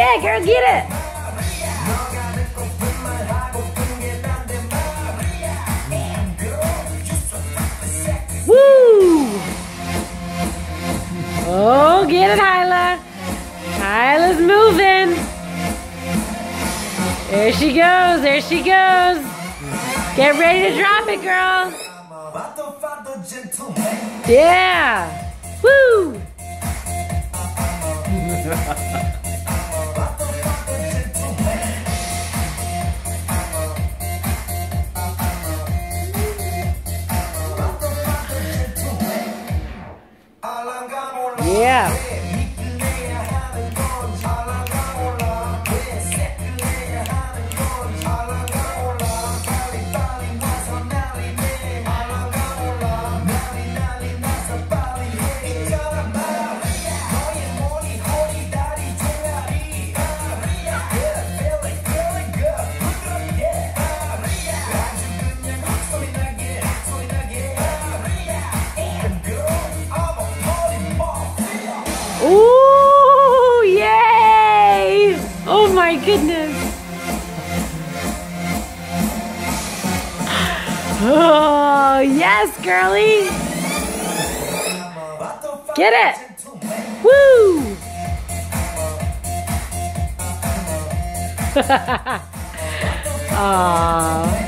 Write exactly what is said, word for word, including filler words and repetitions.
Yeah, girl, get it. Woo! Oh, get it, Hyla. Hyla's moving. There she goes. There she goes. Get ready to drop it, girl. Yeah. Woo! Yeah. Ooh, yay! Oh my goodness. Oh, yes, girly. Get it. Woo! Aww.